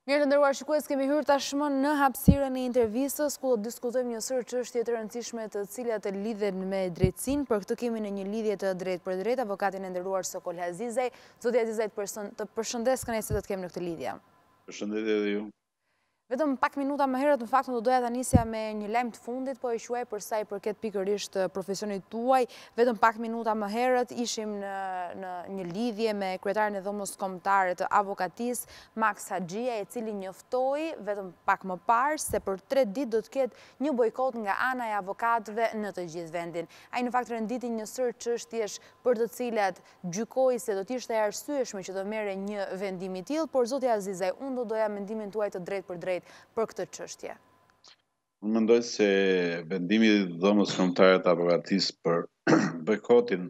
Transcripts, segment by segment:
Mirë të nderuar shikues, kemi hyrë tashmë në hapësirën e intervistës ku do të diskutojmë një sër çështje të rëndësishme të cilat lidhen me drejtësinë. Për këtë kemi në një lidhje të drejtë për drejtë avokatin e nderuar Sokol Azizaj. Zoti Azizaj, të përshëndes kënaqësi të kemë në këtë lidhje. Përshëndetje edhe ju. Vetëm pak minuta më herët, në fakt do doja ta nisja me një lajm të fundit, po e quaj për sa i përket pikërisht profesionit tuaj. Vetëm pak minuta më herët ishim në një lidhje me kryetarin e dhomës kombëtare të avokatisë, Max Haxhia, i cili njoftoi vetëm pak më parë se për 3 ditë do të ketë një bojkot nga ana e avokatëve në të gjithë vendin. Ai në fakt renditi një sër çështjesh për të cilat gjykoi se do të ishte e arsyeshme që të merre një vendim i tillë, por zoti Azizaj, unë do doja mendimin tuaj të drejtë për drejtë për këtë çështje. Unë mendoj se vendimi i dhomës kombëtare të avokatisë për bojkotin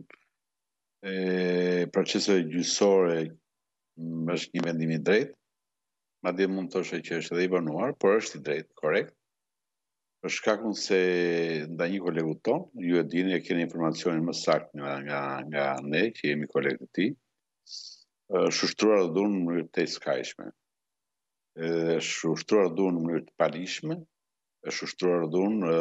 e proceseve gjyqësore është një vendim i drejtë. Madje mund të thoshë që është edhe i banuar, por është i drejtë, korrekt. Për shkakun se nda një kolegu ton, ju e dini, e keni informacionin më saktë nga ne, që jemi kolegë të tij, është ushtruar dhunë në mënyrë të skajshme. Është ushtruar dhunë në mënyrë të palishme, është ushtruar dhunë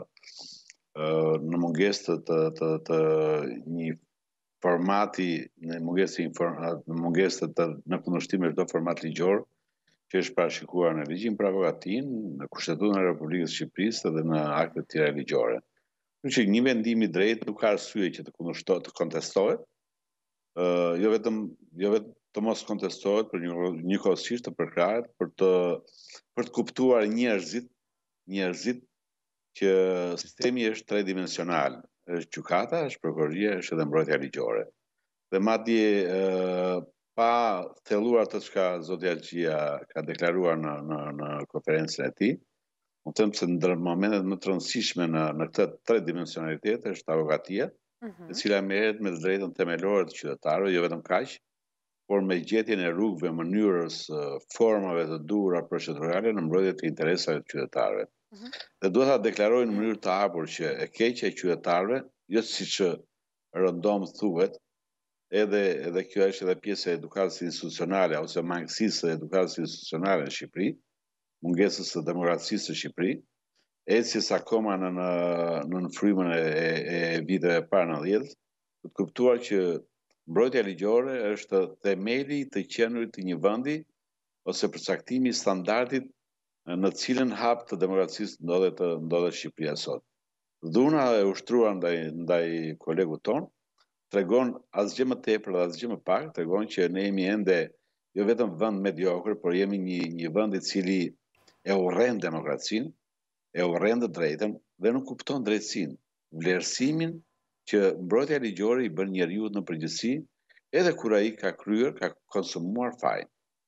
në mungesë të një formati, në mungesë në kundërshtim me çdo format ligjor që është parashikuar në ligjin për avokatinë, në Kushtetutën e Republikës së Shqipërisë dhe në akte të tjera ligjore. Kështu që një vendim i drejtë nuk ka arsye që të kontestohet, jo vetëm të mos kontestohet, për njëkohësisht të përkrahet për të kuptuar njerëzit që sistemi është tridimensional, është gjykata, është prokuroria, është edhe mbrojtja ligjore. Dhe madje pa thelluar atë çka zoti Haxhia ka deklaruar në konferencën e tij, unë them se ndër momentet më të rëndësishme në këtë tridimensionalitet është avokatia, e cila merret me të drejtën themelore të qytetarëve, jo vetëm kaq, por me gjetjen e rrugëve, mënyrës, formave të duhura procedurale në mbrojtje të interesave të qytetarëve. Dhe duhet ta deklaroj në mënyrë të hapur që e keqja e qytetarëve, jo siç rëndom thuhet, edhe kjo është edhe pjesë e edukatës institucionale ose mangësisë së edukatës institucionale në Shqipëri, mungesës së demokracisë së Shqipëri, ecjes akoma në frymën e viteve para 90, të kuptuar që mbrojtja ligjore është themeli të qenurit të një vendi ose përcaktimi i standardit në cilën hap të demokracisë ndodhet Shqipëria sot. Dhuna e ushtruar ndaj kolegut ton tregon asgjë më tepër dhe asgjë më pak, tregon që ne jemi ende jo vetëm vend mediokër, por jemi një vend i cili e urren demokracinë, e urren të drejtën dhe nuk kupton drejtësinë, vlerësimin që mbrojtja ligjore i bën njeriu në përgjithësi, edhe kur ai ka konsumuar faj.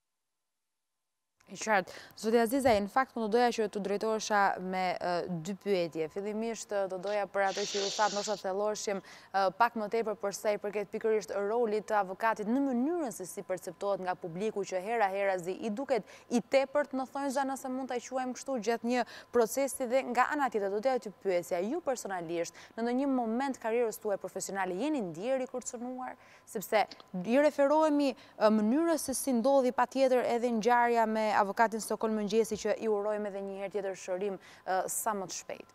I qartë. Zoti Azizaj, në fakt më do doja që të drejtohesha me 2 pyetje. Fillimisht do doja për atë që ju thatë ndoshta thelloheshim pak më tepër për sa i përket pikërisht rolit të avokatit në mënyrën se si perceptohet nga publiku që hera-herazi i duket i tepërt në thonjza, nëse mund ta quajmë kështu, gjatë një procesi. Dhe nga ana tjetër do doja të pyesja, ju personalisht në ndonjë moment karrierës tuaj profesionale jeni ndjer i kërcënuar, sepse i referohemi mënyrës se si ndodhi patjetër edhe ngjarja me avokatin Sokol Mëngjesi, që i urojmë edhe një herë tjetër shërim sa më të shpejt.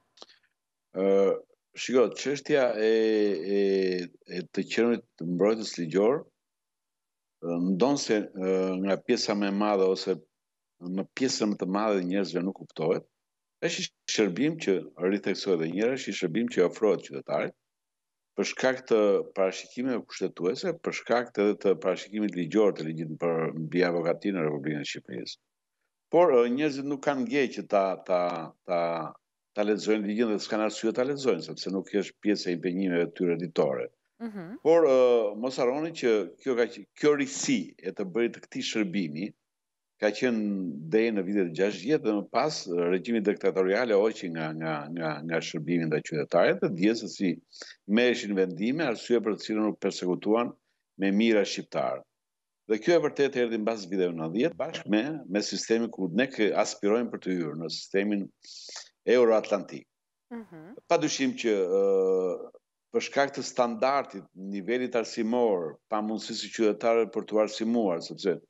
Shiko, çështja e të qenurit të mbrojtës ligjor ndonse nga pjesa më e madhe ose në pjesën më të madhe e njerëzve nuk kuptohet, është një shërbim që ritheksoj edhe një herë, është një shërbim që ofrohet qytetarit për shkak të parashikimeve kushtetuese, për shkak edhe të parashikimit ligjor të ligjit për mbi avokatinë në Republikën e Shqipërisë. Por njerëzit nuk kanë ndjej që ta lexojnë ligjin dhe s'kan arsye ta lexojnë, sepse nuk është pjesë e impenjimeve të tyre ditore. Por mos harroni që kjo risi e të bërit të këtij shërbimi ka qenë deri në vitet 60 dhe më pas regjimi diktatorial e hoqi nga shërbimi ndaj qytetarit dhe dje se si merreshin vendime, arsye për të cilën u persekutuan me mijëra shqiptarë. Dhe kjo e vërtet erdhi mbas viteve 90 bashkë me sistemin ku ne aspirojmë për të hyrë në sistemin euroatlantik. Padyshim që për shkak të standardit, nivelit arsimor, pamundësisë së qytetarëve për të arsimuar, sepse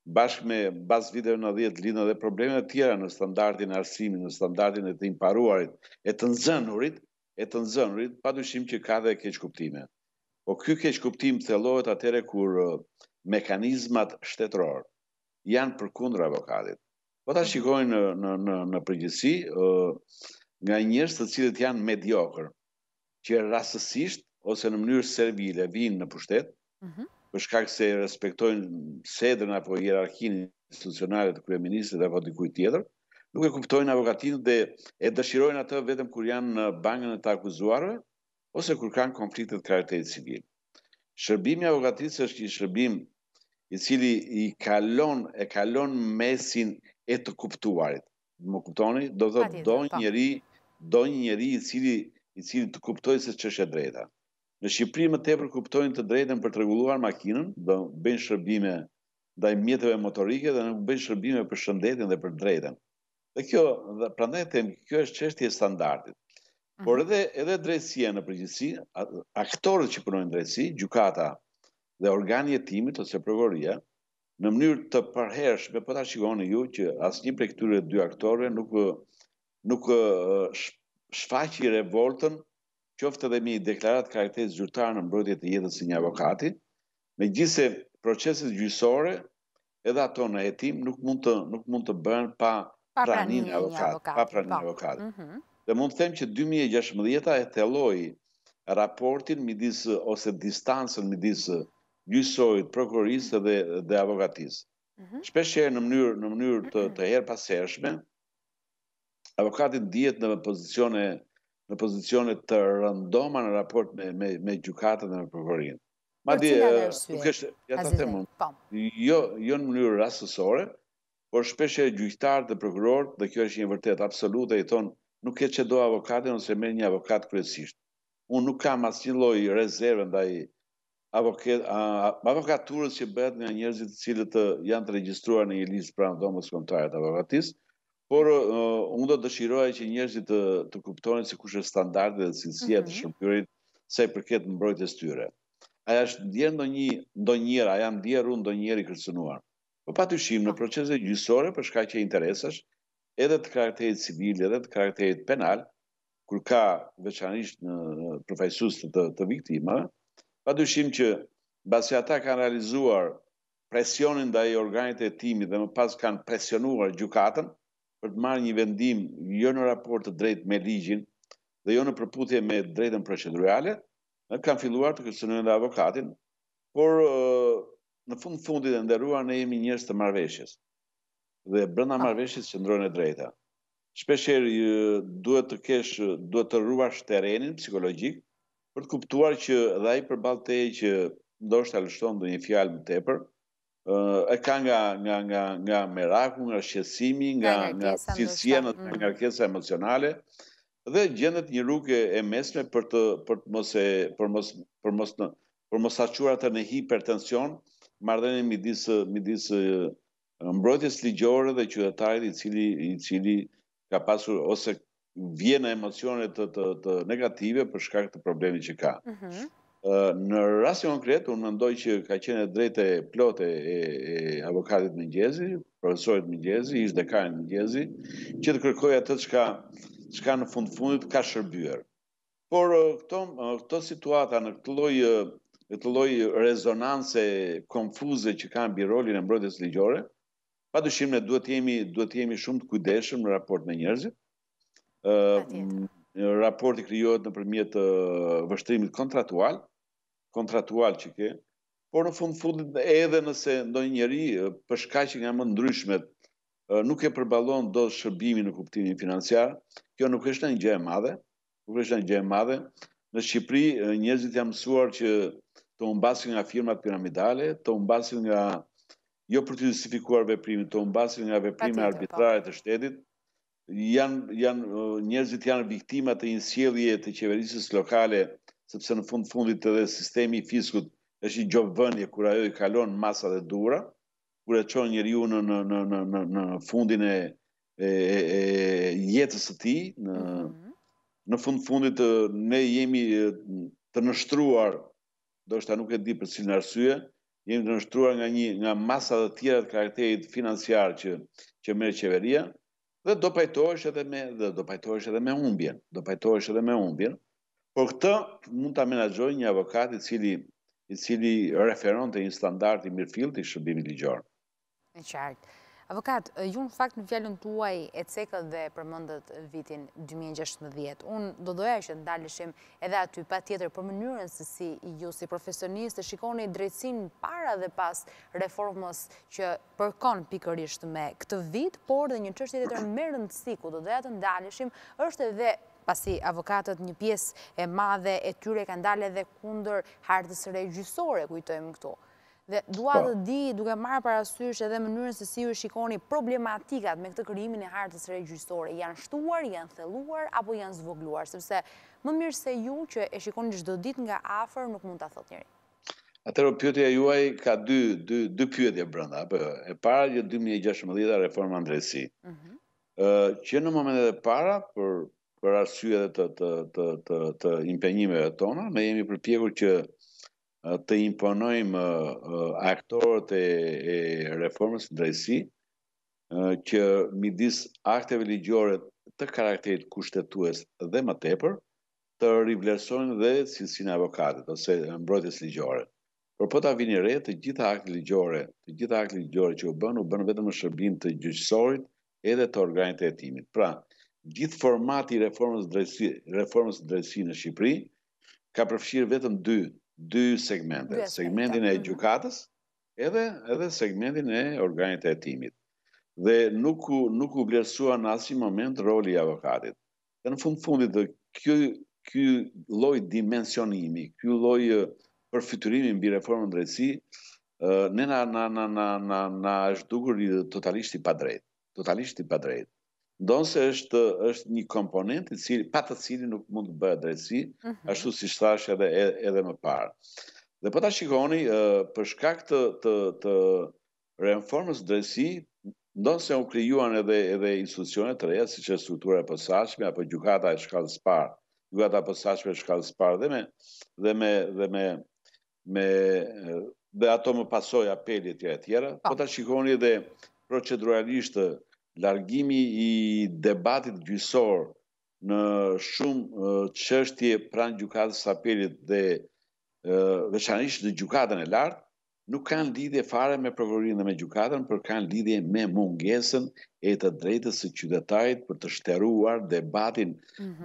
bashkë me bas viteve 90 lidhen edhe probleme të tjera në standardin e arsimit, në standardin e të imparuarit, e të nxënurit, padyshim që ka dhe keq kuptime. Po ky keq kuptim thellohet atëherë kur mekanizmat shtetëror janë përkundër avokatit. Po ta shikojnë në përgjithësi nga njerëz të cilët janë mediokër, që rastësisht ose në mënyrë servile vinë në pushtet, për shkak se respektojnë sedrën apo hierarkinë institucionale të kryeministrit apo dikujt tjetër, nuk e kuptojnë avokatin dhe e dëshirojnë atë vetëm kur janë në bangën e të akuzuarve ose kur kanë konflikte të karakterit civil. Shërbimi i avokatisë është një shërbim i cili e kalon mesin e të kuptuarit. Më kuptoni? Do thotë do një njeri i cili të kuptojë se ç'është e drejta. Në Shqipëri më tepër kuptojnë të drejtën për të rregulluar makinën, do bëjnë shërbime ndaj mjeteve motorike dhe nuk bëjnë shërbime për shëndetin dhe për drejtën. Dhe kjo, prandaj them, kjo është çështje e standardit. Por edhe drejtësia në përgjithësi, aktorët që punojnë drejtësi, gjykata dhe organi i hetimit ose prokuroria, në mënyrë të përhershme, po ta shikoni ju që asnjë prej këtyre dy aktorëve nuk shfaqi revoltën, qoftë edhe me deklaratë karakterit zyrtar në mbrojtje të jetës së një avokati, megjithëse proceset gjyqësore edhe ato në hetim nuk mund të bëhen pa praninë e avokatit. Dhe mund të them që 2016 e thelloi raportin midis ose distancën midis gjyqësorit, prokurorisë dhe avokatisë. Shpeshherë në mënyrë të herpashershme, avokati ndihet në pozicione të rëndoma në raport me gjykatën dhe me prokurorinë. Madje nuk është, ja ta them unë, jo në mënyrë rastësore, por shpeshherë gjyqtarët dhe prokurorët, dhe kjo është një vërtet absolute, i thonë nuk e çdo avokatin ose merr një avokat kryesisht. Unë nuk kam asnjë lloj rezerve ndaj avokaturës që bëhet nga njerëzit të cilët janë të regjistruar në një listë pranë dhomës kombëtare të avokatisë, por unë do dëshiroja që njerëzit të kuptonin se kush është standardi dhe cilësia të shërbimet sa i përket mbrojtjes tyre. A është ndjer ndonjëherë, a janë ndjer unë ndonjëherë i kërcënuar? Po patyshim në procese gjyqësore për shkak të interesash, edhe të karakterit civil, edhe të karakterit penal, kur ka veçanërisht në përfaqësues të viktimave, padyshim që mbasi ata kanë realizuar presionin ndaj organit të hetimit dhe më pas kanë presionuar gjykatën për të marrë një vendim jo në raport të drejtë me ligjin dhe jo në përputhje me drejtën procedurale, kanë filluar të kërcënojnë dhe avokatin, por në fundit e nderuar ne jemi njerëz të marrëveshjes. Dhe brenda marrëveshjes qëndron e drejta. Shpeshherë duhet të ruash terrenin psikologjik për të kuptuar që dhe ai përballë teje që ndoshta lështon ndonjë fjalë më tepër, e ka nga meraku, nga shqetësimi, nga cilësia, nga ngarkesa emocionale, dhe gjendet një rrugë e mesme për mos çuar atë në hipertension, marrëdhënien midis mbrojtjes ligjore dhe qytetarit i cili ka pasur ose vjen në emocione të negative për shkak të problemit që ka. Në rastin konkret, unë mendoj që ka qenë drejtë e plotë e avokatit Mengjezi, profesorit Mengjezi, ish dekanit Mengjezi, që të kërkojë atë çka në fundit ka shërbyer. Por këto situata në këtë lloj rezonance konfuze që kanë mbi rolin e mbrojtjes ligjore, padyshim ne duhet të jemi shumë të kujdesshëm në raport me njerëzit. Raporti krijohet nëpërmjet vështrimit kontratual që ke, por në fundit edhe nëse ndonjë njeri për shkaqe nga më ndryshmet nuk e përballon dot shërbimin në kuptimin financiar, kjo nuk është një gjë e madhe, Në Shqipëri njerëzit janë mësuar që të humbasin nga firmat piramidale, të humbasin nga jo për të justifikuar veprimin, të humbasin nga veprime arbitrare të shtetit. Njerëzit janë viktima të një sjellje të qeverisjes lokale, sepse në fundit edhe sistemi i fiskut është një gjobvënie kur ajo i kalon masat e dhura, kur e çon njeriu në fundin e jetës së tij, në fundit ne jemi të nështruar, ndoshta nuk e di për cilën arsye, jemi të nështruar nga masa të tjera të karakterit financiar që merr qeveria, dhe do pajtohesh edhe me humbjen, por këtë mund ta menaxhojë një avokat i cili referon te një standard i mirëfillt i shërbimit ligjor. E qartë. Avokat, ju në fakt në fjallën tuaj e cekët dhe përmëndët vitin 2016. Unë do doja që ndalëshim edhe aty pa tjetër për mënyrën se si ju si profesionist të shikoni drejtsin para dhe pas reformës që përkon pikërisht me këtë vit, por dhe një çështje tjetër më rëndësi ku do doja të ndalëshim është edhe pasi avokatët një pjesë e madhe e tyre ka ndalë edhe kundër hartës së re gjyqësore, kujtojmë këtu. Dhe dua të di, duke marrë parasysh edhe mënyrën se si ju shikoni problematikat me këtë krijimin e hartës së re gjyqësore, janë shtuar, janë thelluar apo janë zvogluar, sepse më mirë se ju që e shikoni çdo ditë nga afër nuk mund ta thotë njëri. Atëherë pyetja juaj ka dy pyetje brenda. E para që 2016 reforma ndrejtësi. Që në momentet e para për arsye të impenjimeve tona, ne jemi përpjekur që të imponojmë aktorët e reformës së drejtësi që midis akteve ligjore të karakterit kushtetues dhe më tepër të rivlerësojnë dhe cilësinë e avokatit ose mbrojtjes ligjore. Por po ta vini re, të gjitha aktet ligjore që u bën vetëm në shërbim të gjyqësorit edhe të organit të hetimit. Pra, gjithë formati i reformës së drejtësisë në Shqipëri ka përfshirë vetëm dy segmente, segmentin e gjykatës edhe segmentin e organit të hetimit. Dhe nuk u vlerësua në asnjë moment roli i avokatit. Dhe në fundit ky lloj dimensionimi, ky lloj përfytyrimi mbi reformën drejtësi, ne na është dukur totalisht i padrejtë. Ndonse është një komponent pa të cilin nuk mund të bëhet drejtësi, ashtu siç thash edhe më parë. Dhe po ta shikoni, për shkak të reformës drejtësi, ndonse u krijuan edhe institucione të reja, siç është struktura e posaçme apo gjykata e shkallës së parë, gjykata e posaçme e shkallës së parë dhe ato më pasoi apeli e tjera. Po ta shikoni edhe proceduralisht largimi i debatit gjyqësor në shumë çështje pranë gjykatës së apelit dhe veçanërisht në gjykatën e lartë, nuk kanë lidhje fare me prokurorinë dhe me gjykatën, por kanë lidhje me mungesën e të drejtës së qytetarit për të shtëruar debatin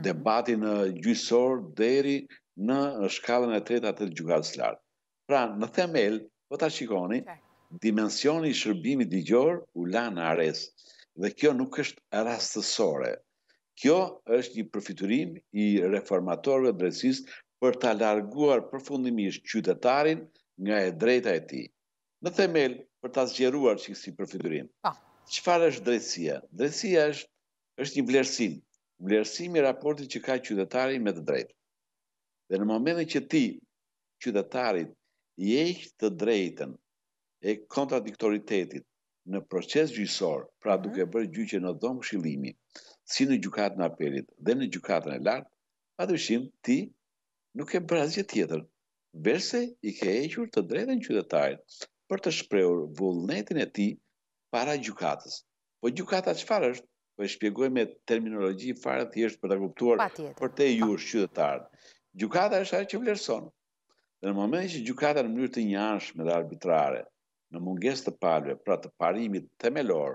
gjyqësor deri në shkallën e tretë atë të gjykatës së lartë. Pra, në themel, po ta shikoni, dimensioni i shërbimit ligjor u la në ares. Dhe kjo nuk është rastësore. Kjo është një përfiturim i reformatorëve të drejtësisë për ta larguar përfundimisht qytetarin nga e drejta e tij. Në themel, për ta zgjeruar si përfiturim. Çfarë është drejtësia? Drejtësia është një vlerësim i raportit që ka qytetari me të drejtën. Dhe në momentin që ti qytetarit i heq të drejtën e kontradiktoritetit në proces gjyqësor, pra duke bërë gjyqje në dhomë këshillimi, si në gjykatën e apelit dhe në gjykatën e lartë, padyshim ti nuk e bërë asgjë tjetër, verse i ke hequr të drejtën qytetarit për të shprehur vullnetin e tij para gjykatës. Po gjykata çfarë është? Po e shpjegoj me terminologji fare thjesht për ta kuptuar për te ju qytetarët. Gjykata është ajo që vlerëson. Dhe në momentin që gjykata në mënyrë të njëanshme dhe arbitrare, në mungesë të palëve, pra të parimit themelor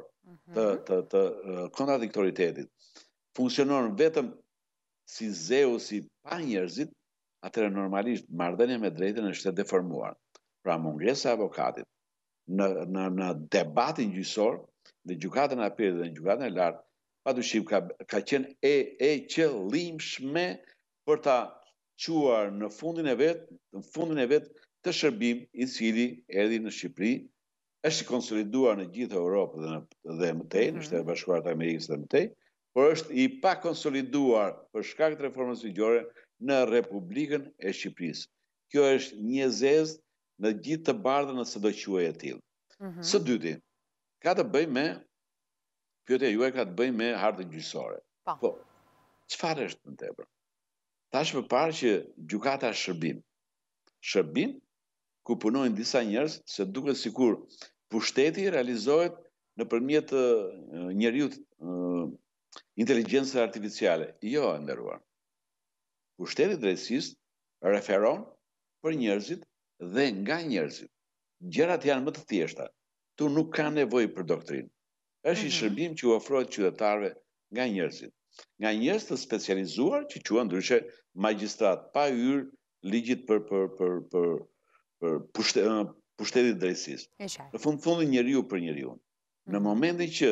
të kontradiktoritetit, funksionon vetëm si zeu, si pa njerëzit, atëherë normalisht marrëdhënia me drejtën është e deformuar. Pra mungesa e avokatit në debatin gjyqësor, në gjykatën e apelit dhe në gjykatën e lartë, padyshim ka qenë e qëllimshme për ta quar në fundin e vet të shërbim i cili erdhi në Shqipëri, është i konsoliduar në gjithë Europë dhe mëtej, në Shtetet Bashkuara të Amerikës dhe mëtej, por është i pa konsoliduar për shkak të reformës ligjore në Republikën e Shqipërisë. Kjo është një zezë në gjithë të bardhën nëse do quajë e tillë. Së dyti, ka të bëjë me pyetja juaj ka të bëjë me hartën gjyqësore. Po, çfarë është më tepër? Tash më parë që gjykata është shërbim. Shërbim ku punojnë disa njerëz, se duket sikur pushteti realizohet nëpërmjet njeriut inteligjencës artificiale. Jo, e nderuar. Pushteti i drejtësisë referon për njerëzit dhe nga njerëzit. Gjërat janë më të thjeshta. Tu nuk ka nevojë për doktrinë. Është një shërbim që u ofrohet qytetarëve nga njerëzit. Nga njerëz të specializuar që quhen ndryshe magjistrat, pa hyrë ligjit për pushtetit drejtësisë. Në fundin njeriu për njeriu. Në momentin që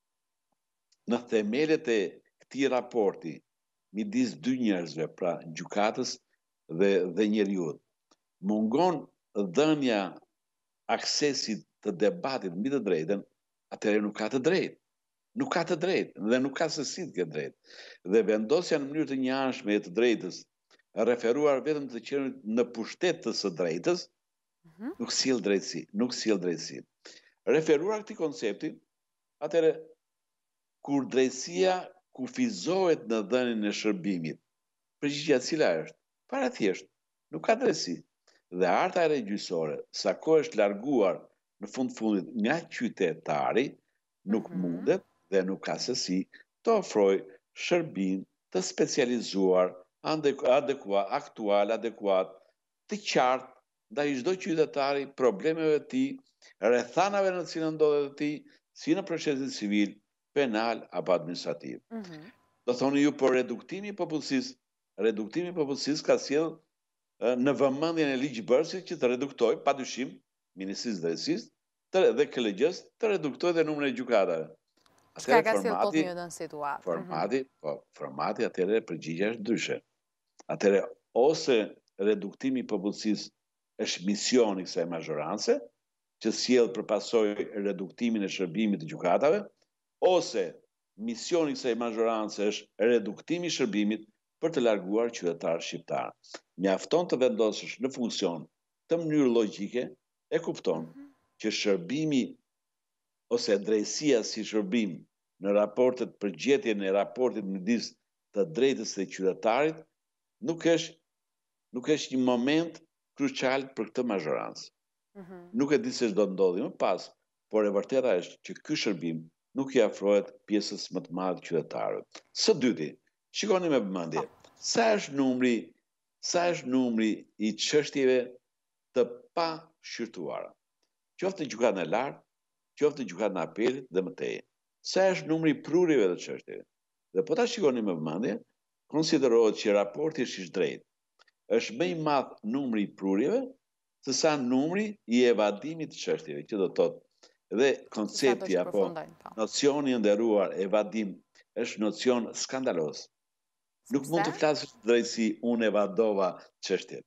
në themelet e këtij raporti midis dy njerëzve, pra gjykatës dhe njeriut, mungon dhënia aksesit të debatit mbi të drejtën, atëherë nuk ka të drejtë. Nuk ka të drejtë dhe nuk ka se si të ketë drejtë. Dhe vendosja në mënyrë të njëanshme e të drejtës, referuar vetëm të qenit në pushtet të së drejtës, nuk sjell drejtësi, nuk sjell drejtësi. Referuar këtij koncepti, atëherë kur drejtësia kufizohet në dhënien e shërbimit, përgjigjja cila është? Para thjesht, nuk ka drejtësi. Dhe arta e gjyqësore, sa kohë është larguar në fundit nga qytetari, nuk mundet dhe nuk ka se si të ofroj shërbim të specializuar, aktual, adekuat, të qartë ndaj çdo qytetari, problemeve të tij, rrethanave në të cilën ndodhet ti, si në procesin civil, penal apo administrativ. Do thoni ju, por reduktimi i popullsisë ka sjell në vëmendjen e ligjbërësit që të reduktoj, padyshim, Ministrisë së Drejtësisë dhe KLG-s të reduktoj dhe numrin e gjykatave. Çka ka sjell po një në situatë? Formati atëherë përgjigja është ndryshe. Atëherë ose reduktimi i popullsisë është misioni i kësaj mazhorance, që sjell përpasojë reduktimin e shërbimit të gjykatave, ose misioni i kësaj mazhorance është reduktimi i shërbimit për të larguar qytetarët shqiptar. Mjafton të vendosësh në funksion të mënyrë logjike, e kupton që shërbimi ose drejtësia si shërbim në raportet përgjetjen e raportit midis të drejtës dhe qytetarit nuk është një moment krucial për këtë mazhorancë. Nuk e di se ç'do ndodhi më pas, por e vërteta është që ky shërbim nuk i afrohet pjesës më të madhe të qytetarëve. Së dyti, shikoni me vëmendje, sa është numri i çështjeve të pa shqyrtuara. Qoftë në gjykatën e lartë, qoftë në gjykatën e apelit dhe mëtej. Sa është numri i prurjeve të çështjeve. Dhe po ta shikoni me vëmendje, konsiderohet që raporti është i drejtë. Është më i madh numri i prurjeve se sa numri i evadimit të çështjeve, që do thotë dhe koncepti apo nocioni i nderuar evadim është nocion skandaloz. Nuk mund të flasësh drejtësi, unë evadova çështjen.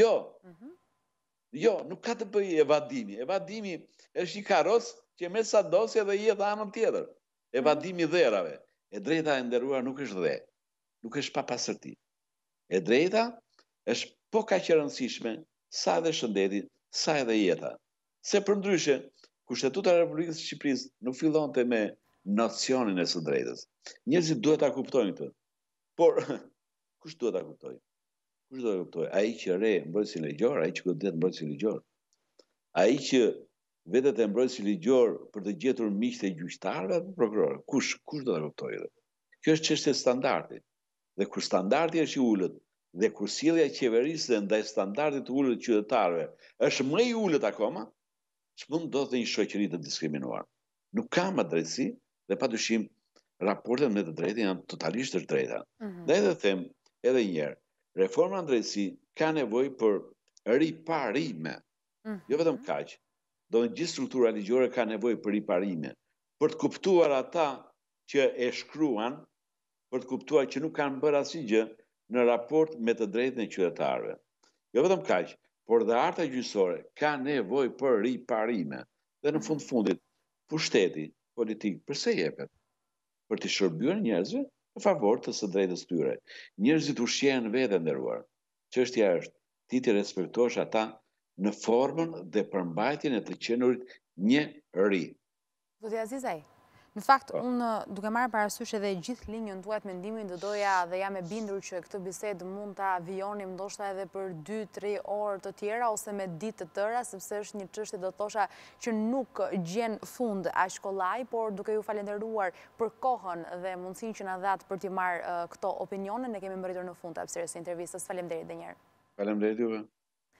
Jo, nuk ka të bëjë evadimi. Evadimi është një karroc që merr sa dosje dhe jep anën tjetër. Evadimi i dherave. E drejta e nderuar nuk është dhe. Nuk është pa pasërti. E drejta është po kaq e rëndësishme sa edhe shëndeti, sa edhe jeta. Se përndryshe, Kushtetuta e Republikës së Shqipërisë nuk fillonte me nocionin e së drejtës. Njerëzit duhet ta kuptojnë këtë. Por kush duhet ta kuptojë? Kush do të kuptojë? Ai që re mbrojtësi ligjor, ai që godet mbrojtësi ligjor. Ai që vetet e mbrojtësi ligjor për të gjetur miqtë e gjyqtarëve apo prokurorë. Kush do ta kuptojë? Kjo është çështje standardi. Dhe kur standardi është i ulët dhe kur sjellja e qeverisë ndaj standardit të ulët të qytetarëve është më i ulët akoma, ç'mund ndodhte një shoqëri të diskriminuar. Nuk ka më drejtësi dhe padyshim raportet me të drejtën janë totalisht të drejta. Dhe edhe them edhe një herë, reforma në drejtësi ka nevojë për riparime. Jo vetëm kaq. Do të gjithë struktura ligjore ka nevojë për riparime, për të kuptuar ata që e shkruan, për të kuptuar që nuk kanë bërë asgjë në raport me të drejtën e qytetarëve. Jo vetëm kaq, por dhe arta gjyqësore ka nevojë për riparime. Dhe në fundit, pushteti politik përse jepet? Për të shërbyer njerëzve në favor të së drejtës tyre. Njerëzit ushqejnë vetë nderuar. Çështja është ti të respektosh ata në formën dhe përmbajtjen e të qenurit një ri. Zoti Azizaj, Në fakt, unë duke marrë parasysh edhe gjithë linjën tuaj të mendimin, do doja dhe jam e bindur që këtë bisedë mund ta vijonim ndoshta edhe për 2-3 orë të tjera ose me ditë të tëra, sepse është një çështje do thosha që nuk gjen fund aq kollaj, por duke ju falenderuar për kohën dhe mundësinë që na dhat për të marrë këto opinione, ne kemi mbërritur në fund të hapësirës së intervistës. Faleminderit edhe një herë. Faleminderit juve.